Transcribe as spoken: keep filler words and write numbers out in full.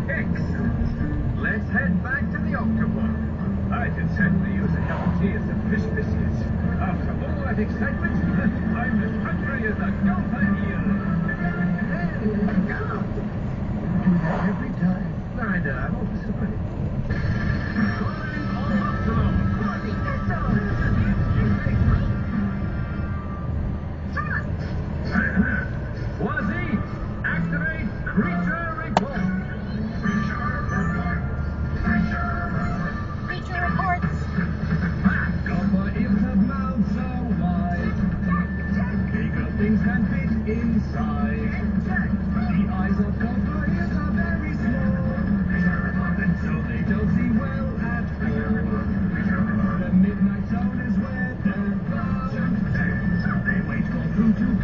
Excellent. Let's head back to the Octopus. I could certainly use a cup of tea and some fish biscuits. After all that excitement, I'm as hungry as a Gulper here. Do that every time. I know, I'm always sorry. Calling all Octonauts. Morning, Wazzy, activate creature report. Creature report. Creature report. Creature reports. Ah, Gulper ears have mouths so wide. Bigger things can fit inside. The eyes of Gulper ears are very small, and so they don't see well at all. The midnight zone is where they're found. So they wait for crew to